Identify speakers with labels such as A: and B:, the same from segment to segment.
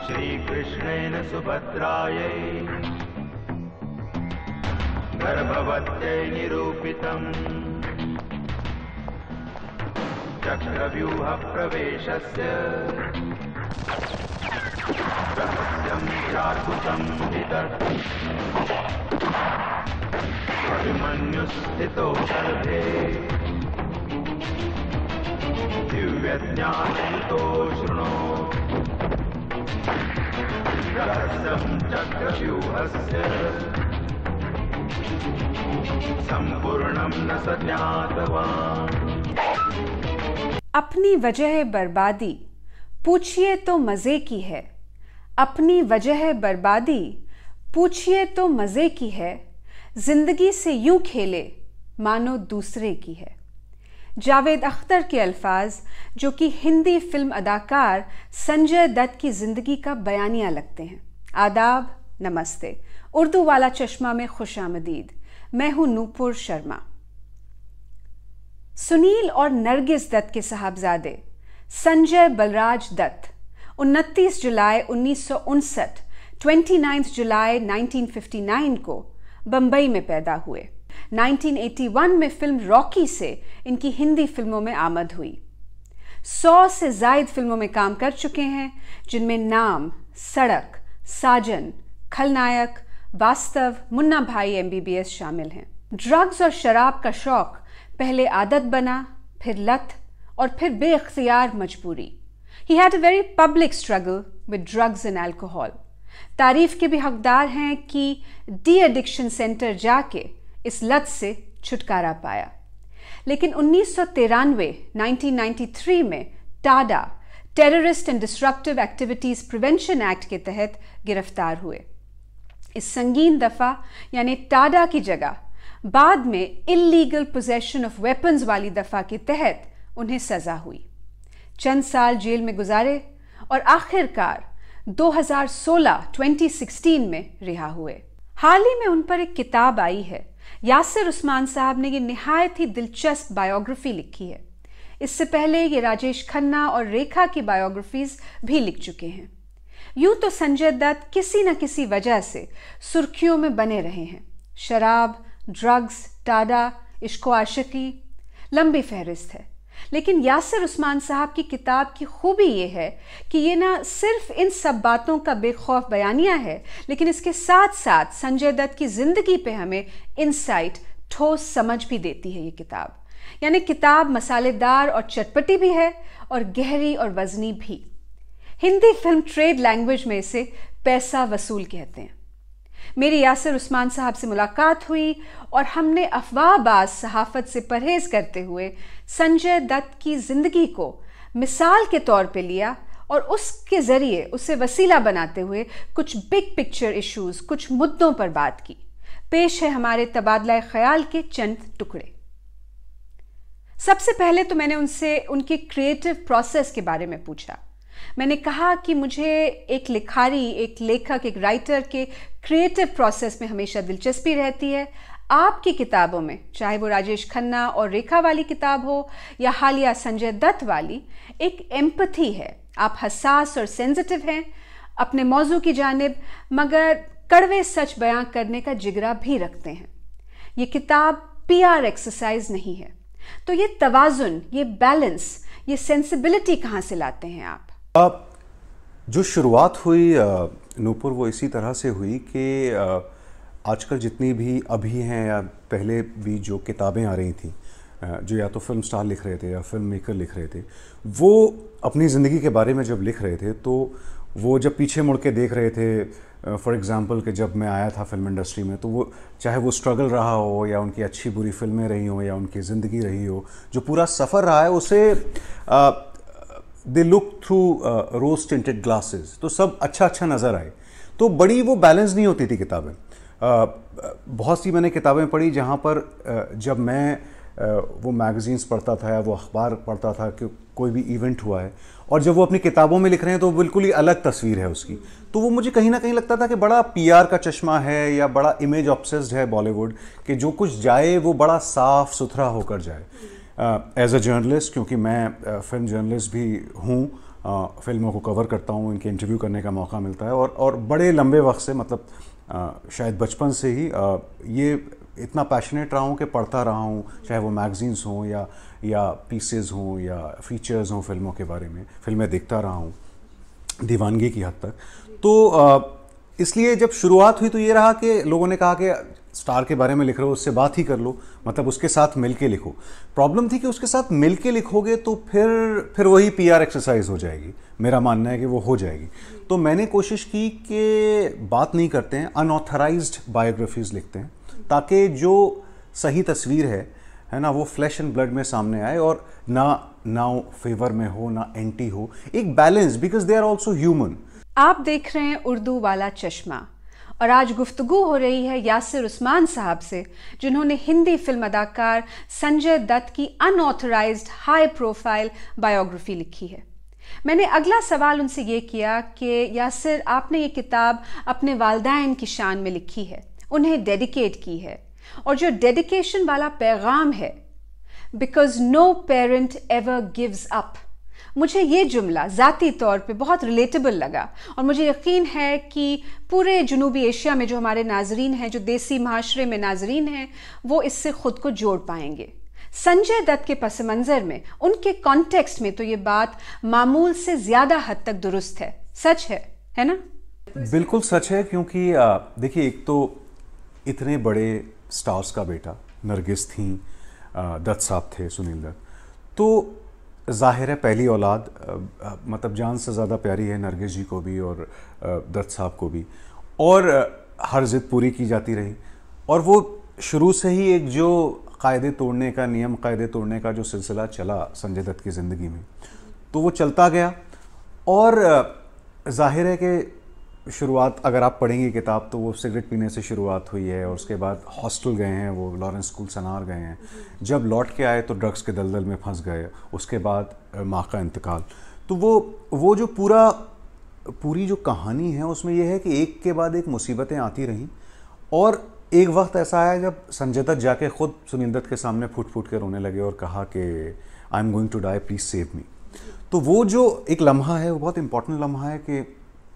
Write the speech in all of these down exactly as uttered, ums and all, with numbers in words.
A: श्रीकृष्णेन सुभद्रायै गर्भवत्यै निरूपितम् चक्रव्यूहप्रवेशस्य रहस्यं चाद्भुतं विदत् अभिमन्युस्थितो गर्भे दिव्यज्ञानयुतो शृणोत् रहस्यं चक्रव्यूहस्य संपूर्णं न स ज्ञातवान्।
B: अपनी वजह बर्बादी पूछिए तो मजे की है, अपनी वजह बर्बादी पूछिए तो मजे की है, जिंदगी से यूं खेले मानो दूसरे की है। जावेद अख्तर के अल्फाज जो कि हिंदी फिल्म अदाकार संजय दत्त की जिंदगी का बयानिया लगते हैं। आदाब, नमस्ते। उर्दू वाला चश्मा में खुशामदीद। मैं हूं नूपुर शर्मा। सुनील और नरगिस दत्त के साहबजादे संजय बलराज दत्त उनतीस जुलाई उन्नीस सौ उनसठ उनतीस जुलाई उन्नीस सौ उनसठ को बंबई में पैदा हुए। उन्नीस सौ इक्यासी में फिल्म रॉकी से इनकी हिंदी फिल्मों में आमद हुई। सौ से जायद फिल्मों में काम कर चुके हैं, जिनमें नाम, सड़क, साजन, खलनायक, वास्तव, मुन्ना भाई एमबीबीएस शामिल हैं। ड्रग्स और शराब का शौक पहले आदत बना, फिर लत और फिर बेइख्तियार मजबूरी। He had a very public struggle with drugs and alcohol. तारीफ के भी हकदार हैं कि डी एडिक्शन सेंटर जाके इस लत से छुटकारा पाया। लेकिन उन्नीस सौ तिरानवे उन्नीस सौ तिरानवे में TADA terrorist and destructive activities prevention act के तहत गिरफ्तार हुए। इस संगीन दफा यानी टाडा की जगह बाद में इल्लीगल पोजेशन ऑफ वेपन्स वाली दफा के तहत उन्हें सजा हुई। चंद साल जेल में गुजारे और आखिरकार दो हज़ार सोलह में रिहा हुए। हाल ही में उन पर एक किताब आई है। यासिर उस्मान साहब ने ये निहायत ही दिलचस्प बायोग्राफी लिखी है। इससे पहले ये राजेश खन्ना और रेखा की बायोग्राफीज भी लिख चुके हैं। यूं तो संजय दत्त किसी न किसी वजह से सुर्खियों में बने रहे हैं। शराब, ड्रग्स, टाडा, इश्क आशिकी, लंबी फहरिस्त है। लेकिन यासिर उस्मान साहब की किताब की खूबी यह है कि ये ना सिर्फ इन सब बातों का बेखौफ बयानिया है, लेकिन इसके साथ साथ संजय दत्त की जिंदगी पे हमें इंसाइट, ठोस समझ भी देती है ये किताब। यानी किताब मसालेदार और चटपटी भी है और गहरी और वजनी भी। हिंदी फिल्म ट्रेड लैंग्वेज में इसे पैसा वसूल कहते हैं। मेरी यासिर उस्मान साहब से मुलाकात हुई और हमने अफवाहबाज सहाफत से परहेज करते हुए संजय दत्त की जिंदगी को मिसाल के तौर पे लिया और उसके जरिए उसे वसीला बनाते हुए कुछ बिग पिक्चर इश्यूज, कुछ मुद्दों पर बात की। पेश है हमारे तबादला ख्याल के चंद टुकड़े। सबसे पहले तो मैंने उनसे उनके क्रिएटिव प्रोसेस के बारे में पूछा। मैंने कहा कि मुझे एक लिखारी, एक लेखक, एक राइटर के क्रिएटिव प्रोसेस में हमेशा दिलचस्पी रहती है। आपकी किताबों में, चाहे वो राजेश खन्ना और रेखा वाली किताब हो या हालिया संजय दत्त वाली, एक एम्पैथी है। आप हसास और सेंसिटिव हैं अपने मौजू की जानिब, मगर कड़वे सच बयां करने का जिगरा भी रखते हैं। ये किताब पीआर एक्सरसाइज नहीं है। तो ये तवाजुन, ये बैलेंस, ये सेंसिबिलिटी कहाँ से लाते हैं आप?
C: जो शुरुआत हुई नूपुर, वो इसी तरह से हुई कि आजकल जितनी भी अभी हैं या पहले भी जो किताबें आ रही थी, जो या तो फिल्म स्टार लिख रहे थे या फिल्म मेकर लिख रहे थे, वो अपनी ज़िंदगी के बारे में जब लिख रहे थे तो वो जब पीछे मुड़ के देख रहे थे, फॉर एग्ज़ाम्पल कि जब मैं आया था फिल्म इंडस्ट्री में, तो वो चाहे वो स्ट्रगल रहा हो या उनकी अच्छी बुरी फिल्में रही हो या उनकी ज़िंदगी रही हो, जो पूरा सफ़र रहा है उसे they look through rose tinted glasses, तो सब अच्छा अच्छा नज़र आए। तो बड़ी वो बैलेंस नहीं होती थी किताबें। uh, बहुत सी मैंने किताबें पढ़ी जहाँ पर uh, जब मैं uh, वो मैगज़ीन्स पढ़ता था या वो अखबार पढ़ता था कि कोई भी इवेंट हुआ है, और जब वो अपनी किताबों में लिख रहे हैं तो बिल्कुल ही अलग तस्वीर है उसकी। तो वो मुझे कहीं ना कहीं लगता था कि बड़ा पीआर का चश्मा है या बड़ा इमेज ऑब्सेस्ड है बॉलीवुड, कि जो कुछ जाए वो बड़ा साफ सुथरा होकर जाए। एज अ जर्नलिस्ट, क्योंकि मैं फिल्म जर्नलिस्ट भी हूँ, आ, फिल्मों को कवर करता हूँ, इनके इंटरव्यू करने का मौका मिलता है और और बड़े लंबे वक्त से, मतलब आ, शायद बचपन से ही आ, ये इतना पैशनेट रहा हूँ कि पढ़ता रहा हूँ, चाहे वो मैगजीन्स हों या या पीसेस हों या फीचर्स हों फिल्मों के बारे में, फिल्में देखता रहा हूँ दीवानगी की हद तक। तो आ, इसलिए जब शुरुआत हुई तो ये रहा कि लोगों ने कहा कि स्टार के बारे में लिख रहे हो, उससे बात ही कर लो, मतलब उसके साथ मिल के लिखो। प्रॉब्लम थी कि उसके साथ मिल के लिखोगे तो फिर फिर वही पीआर एक्सरसाइज हो जाएगी, मेरा मानना है कि वो हो जाएगी। तो मैंने कोशिश की कि बात नहीं करते हैं, अनऑथराइज्ड बायोग्राफीज लिखते हैं, ताकि जो सही तस्वीर है है ना वो फ्लैश एंड ब्लड में सामने आए और ना ना फेवर में हो ना एंटी हो, एक balance, because they are also human.
B: आप देख रहे हैं उर्दू वाला चश्मा और आज गुफ्तगू हो रही है यासिर उस्मान साहब से, जिन्होंने हिंदी फिल्म अदाकार संजय दत्त की अनऑथराइज्ड हाई प्रोफाइल बायोग्राफी लिखी है। मैंने अगला सवाल उनसे ये किया कि यासिर, आपने ये किताब अपने वालिदैन की शान में लिखी है, उन्हें डेडिकेट की है, और जो डेडिकेशन वाला पैगाम है, because no parent ever gives up, मुझे ये जुमला ज़ाती तौर पे बहुत रिलेटेबल लगा और मुझे यकीन है कि पूरे जनूबी एशिया में जो हमारे नाजरीन हैं, जो देसी माशरे में नाजरीन हैं, वो इससे ख़ुद को जोड़ पाएंगे। संजय दत्त के पस मंज़र में, उनके कॉन्टेक्स्ट में तो ये बात मामूल से ज़्यादा हद तक दुरुस्त है। सच है, है ना?
C: बिल्कुल सच है, क्योंकि देखिए, एक तो इतने बड़े स्टार्स का बेटा नरगिस थी, दत्त साहब थे, सुनील दत्त, तो ज़ाहिर है पहली औलाद, मतलब जान से ज़्यादा प्यारी है नरगिस जी को भी और दत्त साहब को भी, और हर ज़िद पूरी की जाती रही। और वो शुरू से ही एक जो कायदे तोड़ने का, नियम कायदे तोड़ने का जो सिलसिला चला संजय दत्त की ज़िंदगी में, तो वो चलता गया। और ज़ाहिर है कि शुरुआत, अगर आप पढ़ेंगे किताब, तो वो सिगरेट पीने से शुरुआत हुई है और उसके बाद हॉस्टल गए हैं, वो लॉरेंस स्कूल सनार गए हैं, जब लौट के आए तो ड्रग्स के दलदल में फंस गए, उसके बाद माँ का इंतकाल। तो वो वो जो पूरा पूरी जो कहानी है उसमें यह है कि एक के बाद एक मुसीबतें आती रहीं, और एक वक्त ऐसा आया जब संजय दत्त जाके खुद सुनील दत्त के सामने फूट फूट के रोने लगे और कहा कि I am going to die, please save me. तो वो जो एक लम्हा है, वो बहुत इंपॉर्टेंट लम्हा है कि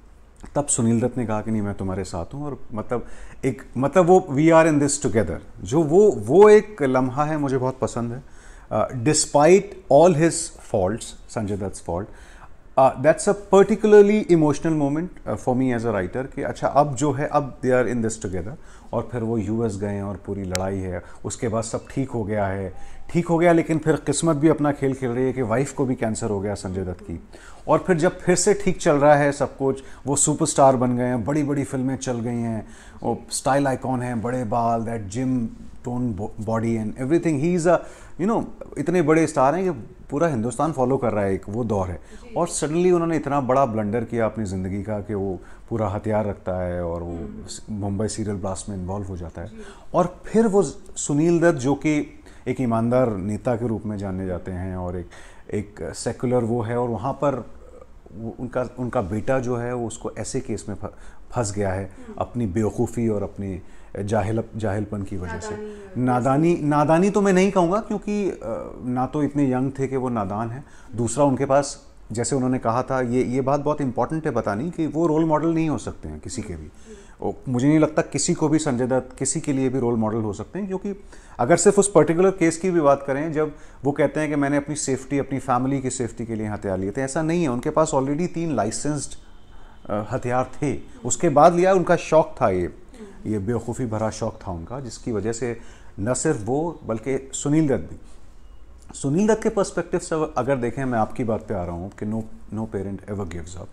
C: तब सुनील दत्त ने कहा कि नहीं, मैं तुम्हारे साथ हूँ, और मतलब एक मतलब वो we are in this together, जो वो वो एक लम्हा है, मुझे बहुत पसंद है। Despite all his faults, Sanjay Dutt fault, that's a particularly emotional moment for me as a writer कि अच्छा, अब जो है, अब they are in this together. और फिर वो यूएस गए और पूरी लड़ाई है, उसके बाद सब ठीक हो गया है, ठीक हो गया, लेकिन फिर किस्मत भी अपना खेल खेल रही है कि वाइफ को भी कैंसर हो गया संजय दत्त की। और फिर जब फिर से ठीक चल रहा है सब कुछ, वो सुपरस्टार बन गए हैं, बड़ी बड़ी फिल्में चल गई हैं, वो स्टाइल आइकॉन है, बड़े बाल, that gym tone body and everything, he is a you know इतने बड़े स्टार हैं कि पूरा हिंदुस्तान फॉलो कर रहा है, एक वो दौर है। और सडनली उन्होंने इतना बड़ा ब्लंडर किया अपनी ज़िंदगी का कि वो पूरा हथियार रखता है और वो मुंबई सीरियल ब्लास्ट में इन्वॉल्व हो जाता है। और फिर वो सुनील दत्त, जो कि एक ईमानदार नेता के रूप में जाने जाते हैं और एक एक सेकुलर वो है, और वहाँ पर वो उनका उनका बेटा जो है वो उसको ऐसे केस में फंस गया है अपनी बेवकूफ़ी और अपनी जाहिल जाहिलपन की वजह से। नादानी नादानी तो मैं नहीं कहूँगा, क्योंकि ना तो इतने यंग थे कि वो नादान है, दूसरा उनके पास, जैसे उन्होंने कहा था, ये ये बात बहुत इंपॉर्टेंट है बतानी, कि वो रोल मॉडल नहीं हो सकते हैं किसी के भी। मुझे नहीं लगता किसी को भी, संजय दत्त किसी के लिए भी रोल मॉडल हो सकते हैं, क्योंकि अगर सिर्फ उस पर्टिकुलर केस की भी बात करें, जब वो कहते हैं कि मैंने अपनी सेफ्टी, अपनी फैमिली की सेफ्टी के लिए हथियार लिए थे, ऐसा नहीं है। उनके पास ऑलरेडी तीन लाइसेंस्ड हथियार थे, उसके बाद लिया। उनका शौक था, ये ये बेवकूफ़ी भरा शौक था उनका, जिसकी वजह से न सिर्फ वो बल्कि सुनील दत्त भी। सुनील दत्त के पर्सपेक्टिव से अगर देखें, मैं आपकी बात पे आ रहा हूँ कि no no parent ever gives up,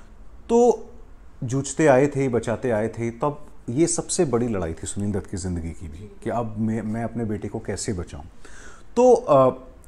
C: तो जूझते आए थे, बचाते आए थे, तब ये सबसे बड़ी लड़ाई थी सुनील दत्त की ज़िंदगी की भी, कि अब मैं मैं अपने बेटे को कैसे बचाऊं। तो आ,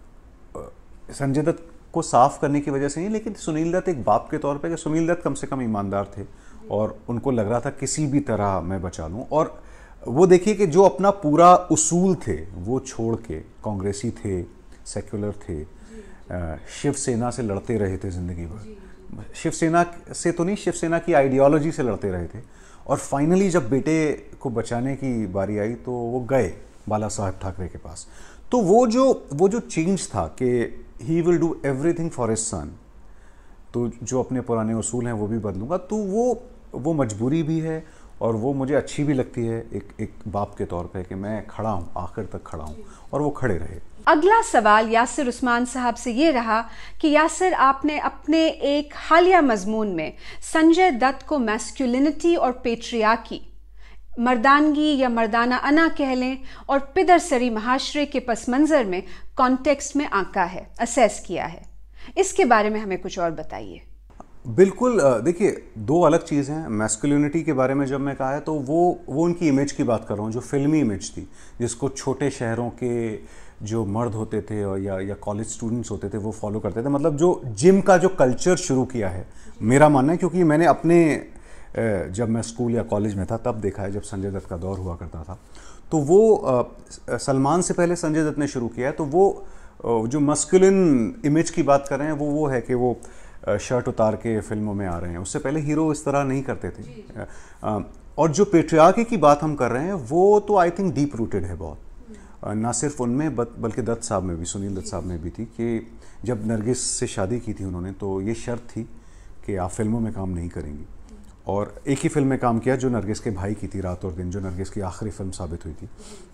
C: संजय दत्त को साफ करने की वजह से नहीं, लेकिन सुनील दत्त एक बाप के तौर पे, कि सुनील दत्त कम से कम ईमानदार थे और उनको लग रहा था किसी भी तरह मैं बचा लूँ। और वो देखिए कि जो अपना पूरा उसूल थे वो छोड़ के, कांग्रेसी थे, सेक्युलर थे, शिवसेना से लड़ते रहे थे ज़िंदगी भर। शिवसेना से तो नहीं, शिवसेना की आइडियोलॉजी से लड़ते रहे थे। और फाइनली जब बेटे को बचाने की बारी आई तो वो गए बाला साहब ठाकरे के पास। तो वो जो वो जो चेंज था कि he will do everything for his son, तो जो अपने पुराने उसूल हैं वो भी बदलूंगा। तो वो वो मजबूरी भी है और वो मुझे अच्छी भी लगती है एक एक बाप के तौर पे कि मैं खड़ा हूँ, आखिर तक खड़ा हूँ और वो खड़े रहे।
B: अगला सवाल यासिर उस्मान साहब से ये रहा कि यासिर, आपने अपने एक हालिया मजमून में संजय दत्त को मैस्कुलिनिटी और पेट्रियार्की, मर्दानगी या मर्दाना अना कह लें, और पिदरसरी महाशरे के पस मंज़र में कॉन्टेक्स्ट में आंका है, असेस किया है। इसके बारे में हमें कुछ और बताइए।
C: बिल्कुल, देखिए दो अलग चीज़ हैं। मैस्कुलिनिटी के बारे में जब मैं कहा है तो वो वो उनकी इमेज की बात कर रहा हूँ, जो फिल्मी इमेज थी, जिसको छोटे शहरों के जो मर्द होते थे और या या कॉलेज स्टूडेंट्स होते थे वो फॉलो करते थे। मतलब जो जिम का जो कल्चर शुरू किया है, मेरा मानना है, क्योंकि मैंने अपने जब मैं स्कूल या कॉलेज में था तब देखा है, जब संजय दत्त का दौर हुआ करता था, तो वो सलमान से पहले संजय दत्त ने शुरू किया है। तो वो जो मस्कुलिन इमेज की बात कर रहे हैं वो वो है कि वो शर्ट उतार के फिल्मों में आ रहे हैं। उससे पहले हीरो इस तरह नहीं करते थे। और जो पेट्रियार्की की बात हम कर रहे हैं वो तो आई थिंक डीप रूटेड है बहुत, ना सिर्फ उनमें बल्कि दत्त साहब में भी, सुनील दत्त साहब में भी थी कि जब नरगिस से शादी की थी उन्होंने तो ये शर्त थी कि आप फिल्मों में काम नहीं करेंगी। और एक ही फिल्म में काम किया जो नरगिस के भाई की थी, रात और दिन, जो नरगिस की आखिरी फिल्म साबित हुई थी।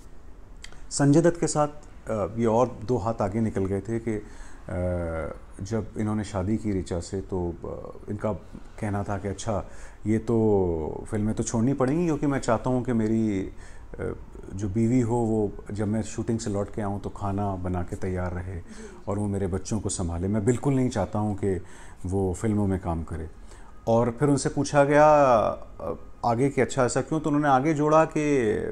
C: संजय दत्त के साथ ये और दो हाथ आगे निकल गए थे कि जब इन्होंने शादी की ऋचा से तो इनका कहना था कि अच्छा ये तो फिल्में तो छोड़नी पड़ेंगी क्योंकि मैं चाहता हूँ कि मेरी जो बीवी हो वो जब मैं शूटिंग से लौट के आऊँ तो खाना बना के तैयार रहे और वो मेरे बच्चों को संभाले। मैं बिल्कुल नहीं चाहता हूँ कि वो फिल्मों में काम करे। और फिर उनसे पूछा गया आगे कि अच्छा ऐसा क्यों, तो उन्होंने आगे जोड़ा कि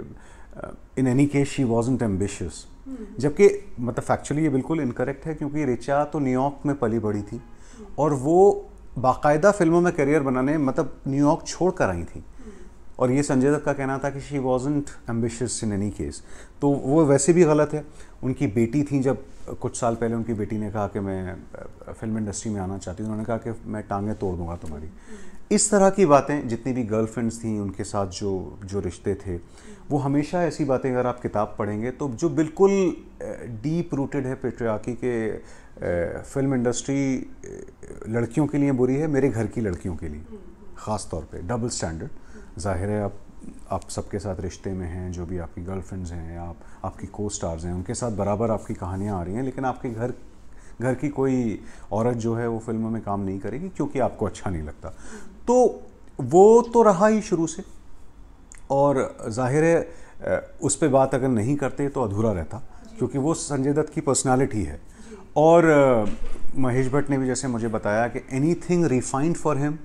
C: in any case she wasn't ambitious, जबकि मतलब फैक्चुअली ये बिल्कुल इनकरेक्ट है क्योंकि ऋचा तो न्यूयॉर्क में पली बड़ी थी और वो बाकायदा फिल्मों में करियर बनाने मतलब न्यूयॉर्क छोड़ कर आई थी। और ये संजय दत्त का कहना था कि she wasn't ambitious in any case, तो वो वैसे भी गलत है। उनकी बेटी थी, जब कुछ साल पहले उनकी बेटी ने कहा कि मैं फिल्म इंडस्ट्री में आना चाहती हूँ, उन्होंने कहा कि मैं टांगें तोड़ दूंगा तुम्हारी। इस तरह की बातें, जितनी भी गर्लफ्रेंड्स थी उनके साथ जो जो रिश्ते थे, वो हमेशा ऐसी बातें, अगर आप किताब पढ़ेंगे तो जो बिल्कुल डीप रूटेड है पेट्रियार्की के। फिल्म इंडस्ट्री लड़कियों के लिए बुरी है, मेरे घर की लड़कियों के लिए ख़ास तौर पे डबल स्टैंडर्ड। ज़ाहिर है आप आप सबके साथ रिश्ते में हैं, जो भी आपकी गर्लफ्रेंड्स हैं, आप आपकी को स्टार्स हैं, उनके साथ बराबर आपकी कहानियाँ आ रही हैं, लेकिन आपके घर घर की कोई औरत जो है वो फिल्मों में काम नहीं करेगी क्योंकि आपको अच्छा नहीं लगता। तो वो तो रहा ही शुरू से, और जाहिर है उस पर बात अगर नहीं करते तो अधूरा रहता, क्योंकि वो संजय दत्त की पर्सनालिटी है। और महेश भट्ट ने भी जैसे मुझे बताया कि anything refined for him,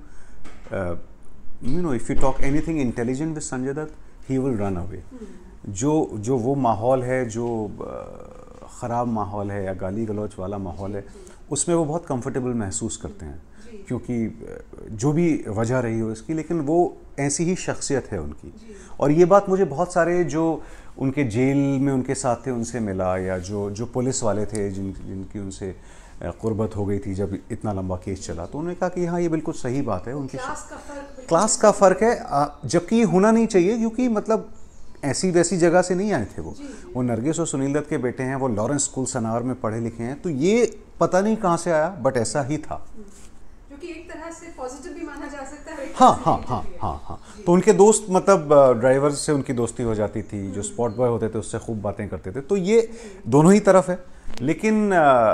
C: you know if you talk anything intelligent with Sanjay Dutt he will run away. जो जो वो माहौल है, जो ख़राब माहौल है या गाली गलौच वाला माहौल है, उसमें वो बहुत कंफर्टेबल महसूस करते हैं, क्योंकि जो भी वजह रही हो इसकी, लेकिन वो ऐसी ही शख्सियत है उनकी। और ये बात मुझे बहुत सारे जो उनके जेल में उनके साथ थे उनसे मिला, या जो जो पुलिस वाले थे जिन जिनकी उनसे क़ुर्बत हो गई थी जब इतना लंबा केस चला, तो उन्होंने कहा कि हाँ ये बिल्कुल सही बात है, उनकी क्लास का फ़र्क है, जबकि ये होना नहीं चाहिए, क्योंकि मतलब ऐसी वैसी जगह से नहीं आए थे वो वो नरगिस और सुनील दत्त के बेटे हैं, वो लॉरेंस स्कूल सनार में पढ़े लिखे हैं, तो ये पता नहीं कहाँ से आया, बट ऐसा ही था,
B: जो कि एक तरह से पॉजिटिव भी माना जा सकता है।
C: हाँ हाँ हाँ हाँ हाँ तो उनके दोस्त, मतलब ड्राइवर से उनकी दोस्ती हो जाती थी, जो स्पॉट बॉय होते थे उससे खूब बातें करते थे, तो ये दोनों ही तरफ है। लेकिन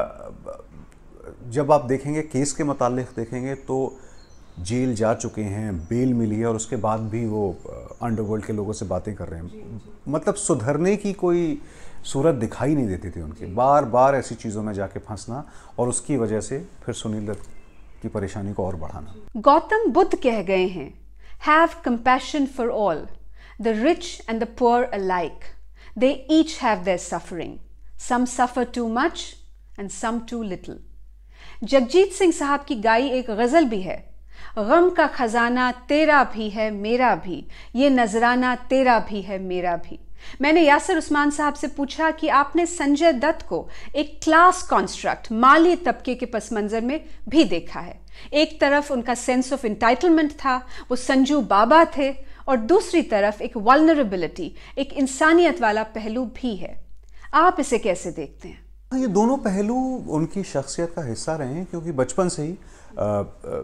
C: जब आप देखेंगे केस के मुतालिक देखेंगे तो जेल जा चुके हैं, बेल मिली है, और उसके बाद भी वो अंडरवर्ल्ड के लोगों से बातें कर रहे हैं। मतलब सुधरने की कोई सूरत दिखाई नहीं देती थी उनकी, बार बार ऐसी चीज़ों में जाके फंसना, और उसकी वजह से फिर सुनील दत्त की परेशानी को और बढ़ाना।
B: गौतम बुद्ध कह गए हैं, have compassion for all, the rich and the poor alike, they each have their suffering, some suffer too much and some too little. Jagjit Singh साहब की गाई एक गज़ल भी है, गम का खजाना तेरा भी है मेरा भी, ये नजराना तेरा भी है मेरा भी। मैंने यासर उस्मान साहब से पूछा कि आपने संजय दत्त को एक क्लास कॉन्स्ट्रक्ट, माली तबके के पस मंजर में भी देखा है। एक तरफ उनका सेंस ऑफ इंटाइटलमेंट था, वो संजू बाबा थे, और दूसरी तरफ एक वल्नरेबिलिटी, एक इंसानियत वाला पहलू भी है। आप इसे कैसे देखते हैं?
C: ये दोनों पहलू उनकी शख्सियत का हिस्सा रहे हैं, क्योंकि बचपन से ही आ, आ,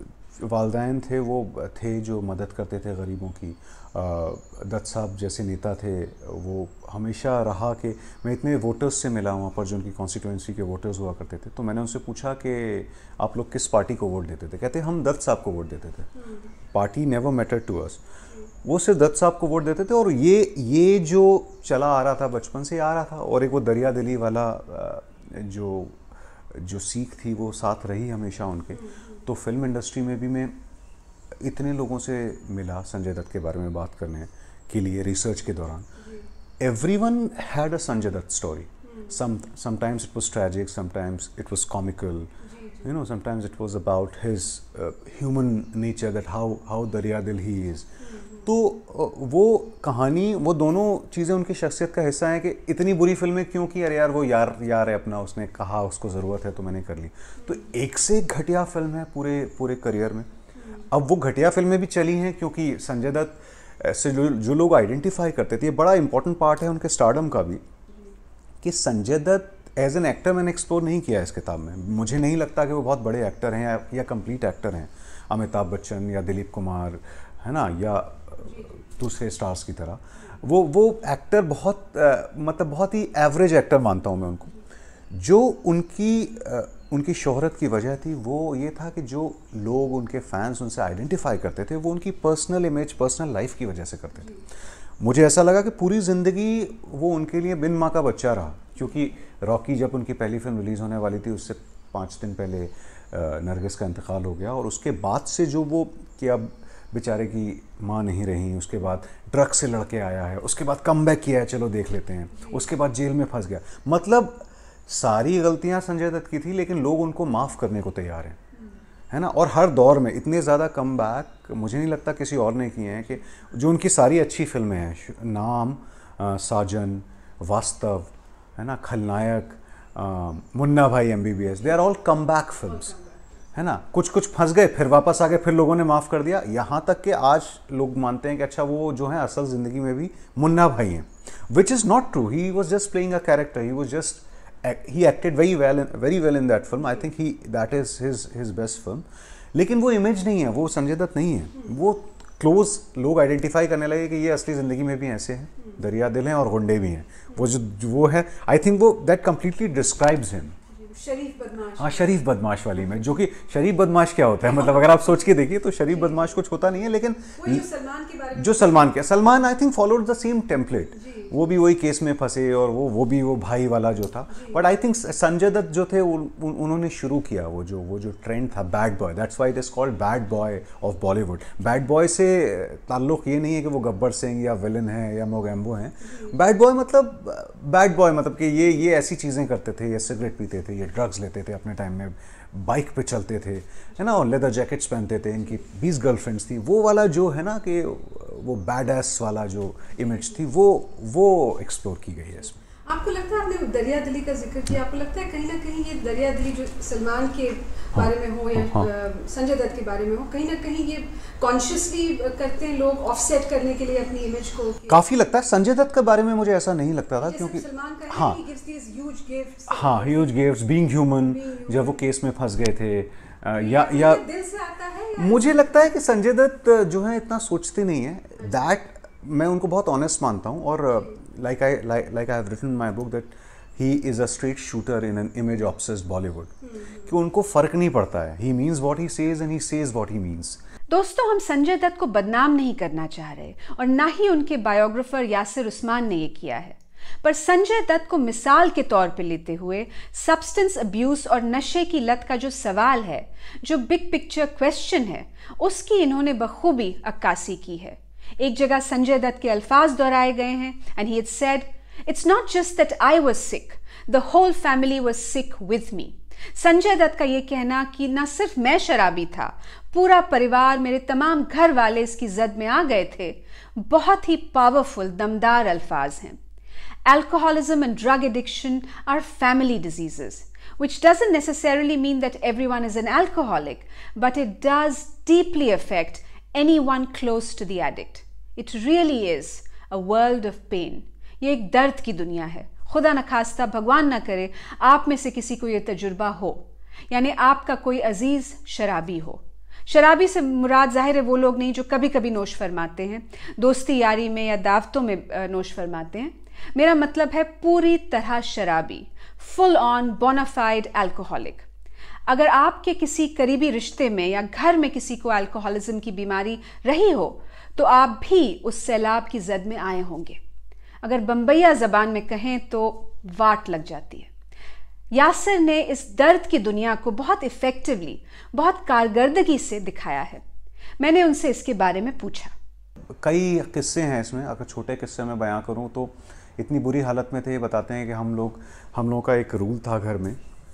C: वालदैन थे वो थे जो मदद करते थे गरीबों की। दत्त साहब जैसे नेता थे, वो हमेशा रहा कि मैं इतने वोटर्स से मिला वहाँ पर जो उनकी कॉन्स्टिट्यूंसी के वोटर्स हुआ करते थे, तो मैंने उनसे पूछा कि आप लोग किस पार्टी को वोट देते थे। कहते हम दत्त साहब को वोट देते थे, party never matter to us. वो सिर्फ दत्त साहब को वोट देते थे, और ये ये जो चला आ रहा था बचपन से आ रहा था। और एक वो दरिया दिली वाला जो जो सीख थी वो साथ रही हमेशा उनके। तो फिल्म इंडस्ट्री में भी मैं इतने लोगों से मिला संजय दत्त के बारे में बात करने के लिए रिसर्च के दौरान। Everyone had a Sanjay Dutt story. Some sometimes it was tragic, sometimes it was comical, you know, sometimes it was about his uh, human nature, that how how दरिया दिल he is. तो uh, वो कहानी, वो दोनों चीज़ें उनकी शख्सियत का हिस्सा हैं कि इतनी बुरी फिल्में क्यों की, अरे यार वो यार यार है अपना, उसने कहा उसको ज़रूरत है तो मैंने कर ली। तो एक से एक घटिया फिल्म है पूरे पूरे करियर में। अब वो घटिया फिल्में भी चली हैं क्योंकि संजय दत्त से जो जो लोग आइडेंटिफाई करते थे, ये बड़ा इंपॉर्टेंट पार्ट है उनके स्टारडम का भी, कि Sanjay Dutt as an actor मैंने एक्सप्लोर नहीं किया इस किताब में। मुझे नहीं लगता कि वो बहुत बड़े एक्टर हैं या, या कंप्लीट एक्टर हैं, अमिताभ बच्चन या दिलीप कुमार, है ना, या दूसरे स्टार्स की तरह। वो वो एक्टर बहुत आ, मतलब बहुत ही एवरेज एक्टर मानता हूँ मैं उनको। जो उनकी आ, उनकी शोहरत की वजह थी वो ये था कि जो लोग उनके फैंस उनसे आइडेंटिफाई करते थे वो उनकी पर्सनल इमेज, पर्सनल लाइफ की वजह से करते थे। मुझे ऐसा लगा कि पूरी ज़िंदगी वो उनके लिए बिन माँ का बच्चा रहा, क्योंकि रॉकी जब उनकी पहली फिल्म रिलीज़ होने वाली थी उससे पाँच दिन पहले नरगिस का इंतकाल हो गया, और उसके बाद से जो वो कि अब बेचारे की माँ नहीं रही, उसके बाद ड्रग से लड़के आया है, उसके बाद कम बैक किया है, चलो देख लेते हैं, उसके बाद जेल में फंस गया। मतलब सारी गलतियाँ संजय दत्त की थी, लेकिन लोग उनको माफ़ करने को तैयार हैं, है ना। और हर दौर में इतने ज़्यादा कम बैक मुझे नहीं लगता किसी और ने किए हैं, कि जो उनकी सारी अच्छी फिल्में हैं, नाम, आ, साजन, वास्तव, है ना, खलनायक, आ, Munna Bhai, M B B S, they are all comeback films, है ना। कुछ कुछ फंस गए, फिर वापस आ गए, फिर लोगों ने माफ़ कर दिया। यहाँ तक कि आज लोग मानते हैं कि अच्छा वो जो है असल ज़िंदगी में भी मुन्ना भाई हैं, which is not true. He was just playing a character, he was just he acted very well very well in that film. I think he that is his his best film. लेकिन वो image नहीं है, वो संजय दत्त नहीं है। वो close लोग identify करने लगे कि ये असली ज़िंदगी में भी ऐसे हैं, दरिया दिल हैं और गुंडे भी हैं। वो जो वो है, आई थिंक वो that completely describes him.
B: Sharif Badmash,
C: हाँ, शरीफ बदमाश वाली में, जो कि शरीफ बदमाश क्या होता है, मतलब अगर आप सोच के देखिए तो शरीफ बदमाश कुछ होता नहीं है, लेकिन
B: जो सलमान के बारे में
C: जो सलमान के Salman I think followed the same template. वो भी वही केस में फंसे, और वो वो भी वो भाई वाला जो था। But I think Sanjay Dutt जो थे उन, उन्होंने शुरू किया वो जो वो जो ट्रेंड था bad boy, that's why it is called bad boy of Bollywood. Bad boy से ताल्लुक ये नहीं है कि वो गब्बर सिंह या विलन है या मोगैम्बो हैं। बैड बॉय मतलब बैड बॉय मतलब कि ये ये ऐसी चीज़ें करते थे, ये सिगरेट पीते थे, ये ड्रग्स लेते थे अपने टाइम में, बाइक पे चलते थे, है ना, और लेदर जैकेट्स पहनते थे, इनकी बीस गर्लफ्रेंड्स थी। वो वाला जो है ना कि वो बैड एस वाला जो इमेज थी वो वो एक्सप्लोर की गई है इसमें।
B: आपको लगता है, आपने दरिया दिली का जिक्र किया, आपको लगता है कहीं ना कहीं ये दरिया दिली जो सलमान के बारे में हो या
C: हाँ,
B: संजय दत्त के बारे में हो, कहीं ना कहीं ये कॉन्शियसली करते हैं लोग ऑफसेट करने के लिए अपनी इमेज को?
C: काफ़ी लगता है। संजय दत्त के बारे में मुझे ऐसा नहीं लगता था, क्योंकि
B: सलमान का
C: हाँ
B: he gives these huge gifts,
C: हाँ ह्यूज गिफ्ट्स, बीइंग ह्यूमन, जब वो केस में फंस गए थे, या या
B: दिल से आता है या?
C: मुझे लगता है कि संजय दत्त जो है इतना सोचते नहीं है। दैट मैं उनको बहुत ऑनेस्ट मानता हूँ, और like I like I have written my book that he is a straight shooter in an image obsessed Bollywood, कि उनको फ़र्क नहीं पड़ता है। He means what he says and he says what he means.
B: दोस्तों, हम संजय दत्त को बदनाम नहीं करना चाह रहे, और ना ही उनके बायोग्राफर यासिर उस्मान ने ये किया है, पर संजय दत्त को मिसाल के तौर पे लेते हुए सब्सटेंस अब्यूज और नशे की लत का जो सवाल है, जो बिग पिक्चर क्वेश्चन है, उसकी इन्होंने बखूबी अक्कासी की है। एक जगह संजय दत्त के अल्फाज दोहराए गए हैं, and he had said, it's not just that I was sick, the whole family was sick with me. Sanjay Dutt का ये कहना कि ना सिर्फ मैं शराबी था, पूरा परिवार, मेरे तमाम घर वाले इसकी जद में आ गए थे, बहुत ही पावरफुल, दमदार अल्फाज हैं। Alcoholism and drug addiction are family diseases, which doesn't necessarily mean that everyone is an alcoholic, but it does deeply affect anyone close to the addict. It really is a world of pain. ये एक दर्द की दुनिया है, खुदा न खास्ता, भगवान न करे, आप में से किसी को ये तजुर्बा हो, यानी आपका कोई अजीज शराबी हो। शराबी से मुराद जाहिर है वो लोग नहीं जो कभी कभी नोश फरमाते हैं, दोस्ती यारी में या दावतों में नोश फरमाते हैं। मेरा मतलब है पूरी तरह शराबी, फुल ऑन बोनाफाइड अल्कोहलिक। अगर आपके किसी करीबी रिश्ते में या घर में किसी को अल्कोहलिज्म की बीमारी रही हो तो आप भी उस सैलाब की जद में आए होंगे। अगर बम्बैया जबान में कहें तो वाट लग जाती है। यासिर ने इस दर्द की दुनिया को बहुत इफेक्टिवली, बहुत कारगर्दगी से दिखाया है। मैंने उनसे इसके बारे में पूछा।
C: कई किस्से हैं इसमें, अगर छोटे किस्से में बयां करूं तो इतनी बुरी हालत में थे। ये बताते हैं कि हम लोग हम लोगों का एक रूल था घर में,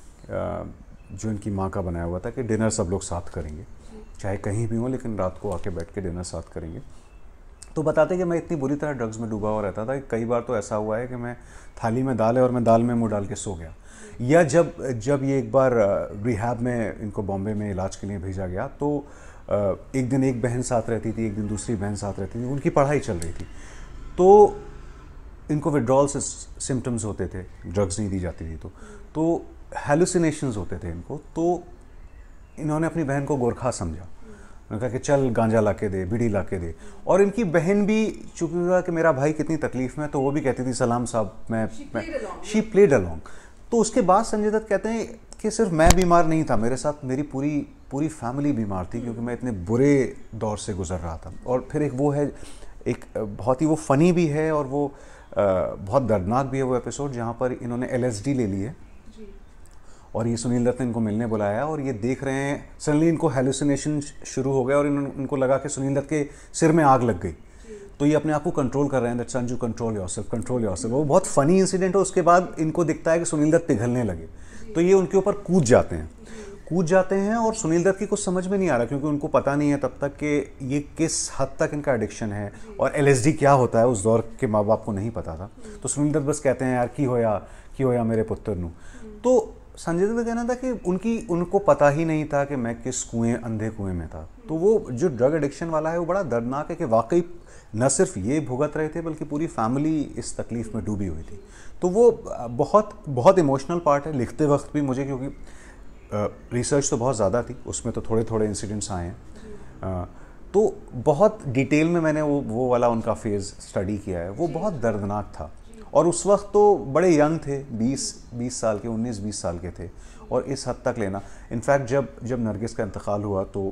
C: जो इनकी माँ का बनाया हुआ था, कि डिनर सब लोग साथ करेंगे, चाहे कहीं भी हो, लेकिन रात को आके बैठ के डिनर साथ करेंगे। तो बताते कि मैं इतनी बुरी तरह ड्रग्स में डूबा हुआ रहता था कि कई बार तो ऐसा हुआ है कि मैं थाली में दाल है और मैं दाल में मुँह डाल के सो गया। या जब जब ये एक बार रिहैब में इनको बॉम्बे में इलाज के लिए भेजा गया तो एक दिन एक बहन साथ रहती थी, एक दिन दूसरी बहन साथ रहती थी, उनकी पढ़ाई चल रही थी, तो इनको विड्रॉल से सिम्टम्स होते थे, ड्रग्स नहीं दी जाती थी, तो तो हेलुसिनेशंस होते थे इनको। तो इन्होंने अपनी बहन को गोरखा समझा, उन्होंने कहा कि चल गांजा ला के दे, बीड़ी ला के दे। और इनकी बहन भी चूँकि हुआ कि मेरा भाई कितनी तकलीफ़ में, तो वो भी कहती थी सलाम साहब, मैं शी प्लेड अलॉन्ग। तो उसके बाद संजय दत्त कहते हैं कि सिर्फ मैं बीमार नहीं था, मेरे साथ मेरी पूरी पूरी फैमिली बीमार थी, क्योंकि मैं इतने बुरे दौर से गुजर रहा था। और फिर एक वो है, एक बहुत ही वो फ़नी भी है और वो बहुत दर्दनाक भी है वो एपिसोड, जहाँ पर इन्होंने एल एस डी ले ली है और ये सुनील दत्त ने इनको मिलने बुलाया और ये देख रहे हैं, सडनली इनको हेलुसिनेशन शुरू हो गया और इनको लगा कि सुनील दत्त के सिर में आग लग गई। तो ये अपने आप को कंट्रोल कर रहे हैं, that Sanju control yourself, control yourself. वो बहुत फनी इंसिडेंट है। उसके बाद इनको दिखता है कि सुनील दत्त पिघलने लगे, तो ये उनके ऊपर कूद जाते हैं कूद जाते हैं और सुनील दत्त की कुछ समझ में नहीं आ रहा, क्योंकि उनको पता नहीं है तब तक कि ये किस हद तक इनका एडिक्शन है और एल एस डी क्या होता है, उस दौर के माँ बाप को नहीं पता था। तो सुनील दत्त बस कहते हैं यार की होया की होया मेरे पुत्र नू। तो संजय दत्त का कहना था कि उनकी उनको पता ही नहीं था कि मैं किस कुएं, अंधे कुएं में था। तो वो जो ड्रग एडिक्शन वाला है वो बड़ा दर्दनाक है कि वाकई न सिर्फ ये भुगत रहे थे बल्कि पूरी फैमिली इस तकलीफ़ में डूबी हुई थी। तो वो बहुत बहुत इमोशनल पार्ट है लिखते वक्त भी मुझे, क्योंकि रिसर्च तो बहुत ज़्यादा थी, उसमें तो थोड़े थोड़े इंसिडेंट्स आए हैं, तो बहुत डिटेल में मैंने वो वो वाला उनका फेज़ स्टडी किया है। वो बहुत दर्दनाक था और उस वक्त तो बड़े यंग थे, बीस बीस साल के, उन्नीस बीस साल के थे, और इस हद तक लेना। इनफैक्ट जब जब नरगिस का इंतकाल हुआ तो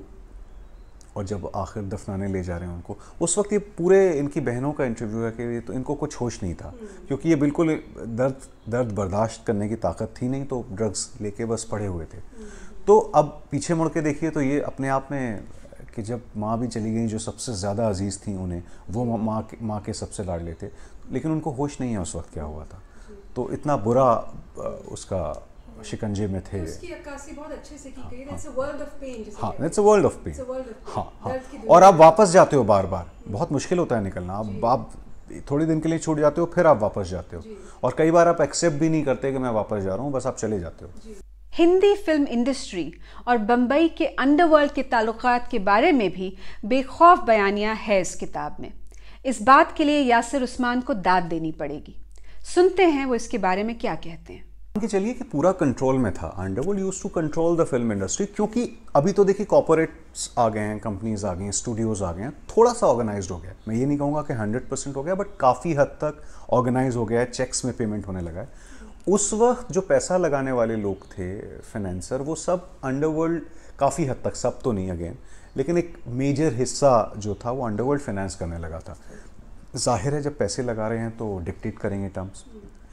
C: और जब आखिर दफनाने ले जा रहे हैं उनको, उस वक्त ये पूरे इनकी बहनों का इंटरव्यू है कि तो इनको कुछ होश नहीं था, क्योंकि ये बिल्कुल दर्द दर्द बर्दाश्त करने की ताकत थी नहीं, तो ड्रग्स लेके बस पड़े हुए थे। तो अब पीछे मुड़ के देखिए तो ये अपने आप में कि जब माँ भी चली गई जो सबसे ज़्यादा अजीज़ थी उन्हें, वो माँ के माँ के सबसे लाडले थे, लेकिन उनको होश नहीं है उस वक्त क्या हुआ था। तो इतना बुरा उसका शिकंजे में थे।
B: उसकी अक्कासी बहुत अच्छे से की गई। That's a world of pain,
C: हाँ, that's a world of pain।
B: It's a world of pain।
C: हाँ हाँ, और आप वापस जाते हो बार बार, बहुत मुश्किल होता है निकलना। आप आप थोड़ी दिन के लिए छूट जाते हो, फिर आप वापस जाते हो, और कई बार आप एक्सेप्ट भी नहीं करते कि मैं वापस जा रहा हूँ, बस आप चले जाते हो।
B: हिंदी फिल्म इंडस्ट्री और बम्बई के अंडरवर्ल्ड के ताल्लुकात के बारे में भी बेखौफ बयानिया है इस किताब में। इस बात के लिए यासिर उस्मान को दाद देनी पड़ेगी। सुनते हैं वो इसके बारे में क्या कहते हैं।
C: कि चलिए कि पूरा कंट्रोल में था, underworld used to control the film industry, क्योंकि अभी तो देखिए कॉर्पोरेट्स आ गए हैं, कंपनीज आ गई हैं, स्टूडियोज आ गए हैं, थोड़ा सा ऑर्गेनाइज्ड हो गया। मैं ये नहीं कहूँगा कि हंड्रेड परसेंट हो गया, बट काफ़ी हद तक ऑर्गेनाइज हो गया है, चेक्स में पेमेंट होने लगा है। उस वक्त जो पैसा लगाने वाले लोग थे, फाइनेंसर, वो सब अंडरवर्ल्ड काफ़ी हद तक, सब तो नहीं अगेन, लेकिन एक मेजर हिस्सा जो था वो अंडरवर्ल्ड फाइनेंस करने लगा था। जाहिर है जब पैसे लगा रहे हैं तो डिक्टेट करेंगे टर्म्स,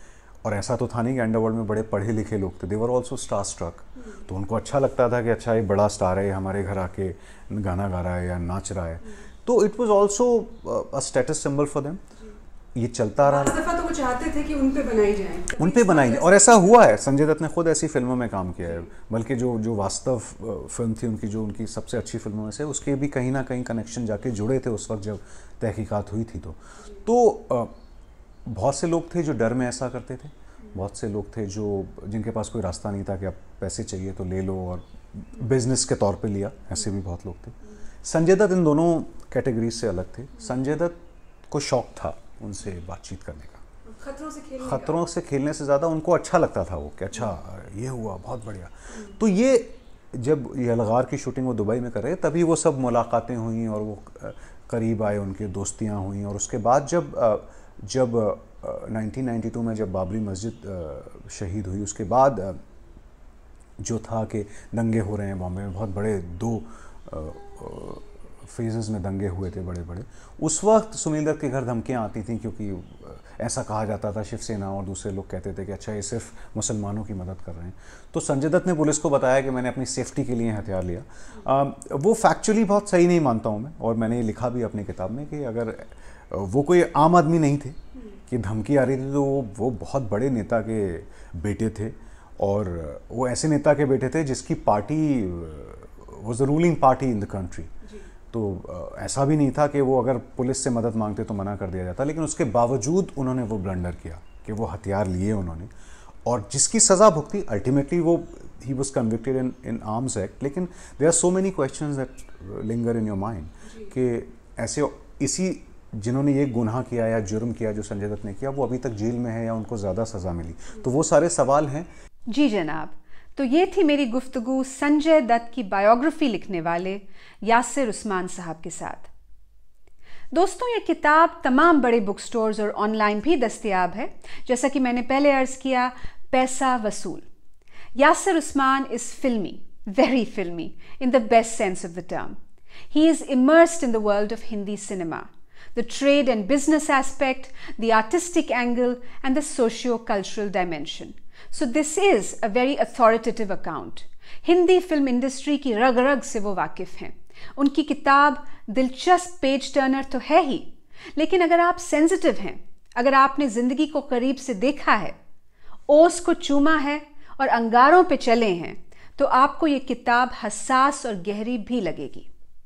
C: और ऐसा तो था नहीं कि अंडरवर्ल्ड में बड़े पढ़े लिखे लोग थे, they were also star struck. तो उनको अच्छा लगता था कि अच्छा ये बड़ा स्टार है, हमारे घर आके गाना गा रहा है या नाच रहा है, तो it was also a status symbol for them. ये चलता रहा।
B: इस दफा तो वो चाहते थे कि उन पे बनाई जाए,
C: उन पे बनाई जाए, और ऐसा हुआ है। संजय दत्त ने खुद ऐसी फिल्मों में काम किया है, बल्कि जो जो वास्तव फिल्म थी उनकी, जो उनकी सबसे अच्छी फिल्मों में से, उसके भी कहीं ना कहीं कनेक्शन जाके जुड़े थे उस वक्त जब तहकीकात हुई थी। तो तो बहुत से लोग थे जो डर में ऐसा करते थे, बहुत से लोग थे जो जिनके पास कोई रास्ता नहीं था कि अब पैसे चाहिए तो ले लो और बिजनेस के तौर पे लिया, ऐसे भी बहुत लोग थे। संजय दत्त इन दोनों कैटेगरीज से अलग थे। संजय दत्त को शौक था उनसे बातचीत करने का,
B: खतरों से खेलने
C: खतरों से खेलने से ज़्यादा उनको अच्छा लगता था वो कि अच्छा ये हुआ, बहुत बढ़िया। तो ये जब यलगार की शूटिंग वो दुबई में कर रहे तभी वो सब मुलाकातें हुई और वो करीब आए, उनकी दोस्तियां हुई। और उसके बाद जब जब नाइनटीन नाइंटी टू में जब बाबरी मस्जिद शहीद हुई, उसके बाद जो था कि दंगे हो रहे हैं बॉम्बे में, बहुत बड़े दो फेजेस में दंगे हुए थे बड़े बड़े, उस वक्त सुनील दत्त के घर धमकियाँ आती थीं क्योंकि ऐसा कहा जाता था, शिवसेना और दूसरे लोग कहते थे कि अच्छा ये सिर्फ मुसलमानों की मदद कर रहे हैं। तो संजय दत्त ने पुलिस को बताया कि मैंने अपनी सेफ्टी के लिए हथियार लिया। आ, वो फैक्चुअली बहुत सही नहीं मानता हूँ मैं, और मैंने लिखा भी अपनी किताब में कि अगर वो कोई आम आदमी नहीं थे कि धमकी आ रही थी, तो वो वो बहुत बड़े नेता के बेटे थे, और वो ऐसे नेता के बेटे थे जिसकी party was the ruling party in the country. तो ऐसा भी नहीं था कि वो अगर पुलिस से मदद मांगते तो मना कर दिया जाता, लेकिन उसके बावजूद उन्होंने वो ब्लंडर किया कि वो हथियार लिए उन्होंने, और जिसकी सज़ा भुगती। अल्टीमेटली वो he was convicted in in arms act. लेकिन there are so many questions that linger in your mind कि ऐसे इसी जिन्होंने ये गुनाह किया या जुर्म किया जो संजय दत्त ने किया, वो अभी तक जेल में है या उनको ज़्यादा सज़ा मिली। तो वो सारे सवाल हैं।
B: जी जनाब, तो ये थी मेरी गुफ्तगू संजय दत्त की बायोग्राफी लिखने वाले यासिर उस्मान साहब के साथ। दोस्तों, ये किताब तमाम बड़े बुक स्टोर्स और ऑनलाइन भी दस्तयाब है। जैसा कि मैंने पहले अर्ज किया, पैसा वसूल। Yasir Usman is filmy, very filmy in the best sense of the term. He is immersed in the world of Hindi cinema, the trade and business aspect, the artistic angle, and the socio-cultural dimension. So this is a very authoritative account. Hindi film industry की रग रग से वो वाकिफ हैं। उनकी किताब दिलचस्प पेज टर्नर तो है ही, लेकिन अगर आप सेंसिटिव हैं, अगर आपने जिंदगी को करीब से देखा है, ओस को चूमा है और अंगारों पे चले हैं, तो आपको ये किताब हसास और गहरी भी लगेगी।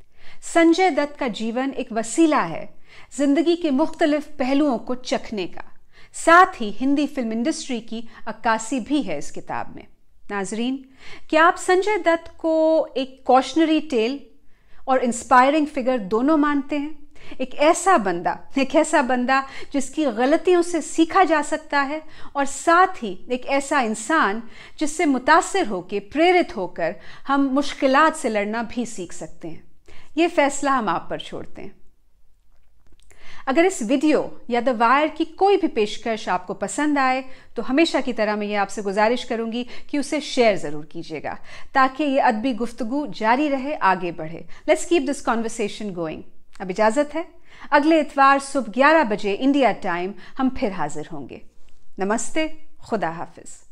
B: संजय दत्त का जीवन एक वसीला है जिंदगी के मुख्तलिफ पहलुओं को चखने का, साथ ही हिंदी फिल्म इंडस्ट्री की अक्कासी भी है इस किताब में। नाजरीन, क्या आप संजय दत्त को एक कॉशनरी टेल और इंस्पायरिंग फिगर दोनों मानते हैं? एक ऐसा बंदा एक ऐसा बंदा जिसकी गलतियों से सीखा जा सकता है, और साथ ही एक ऐसा इंसान जिससे मुतासिर होकर, प्रेरित होकर हम मुश्किलात से लड़ना भी सीख सकते हैं। ये फैसला हम आप पर छोड़ते हैं। अगर इस वीडियो या द वायर की कोई भी पेशकश आपको पसंद आए तो हमेशा की तरह मैं ये आपसे गुजारिश करूंगी कि उसे शेयर ज़रूर कीजिएगा, ताकि ये अदबी गुफ्तगू जारी रहे, आगे बढ़े। Let's keep this conversation going. अब इजाज़त है, अगले इतवार सुबह ग्यारह बजे इंडिया टाइम हम फिर हाजिर होंगे। नमस्ते, खुदा हाफिज़।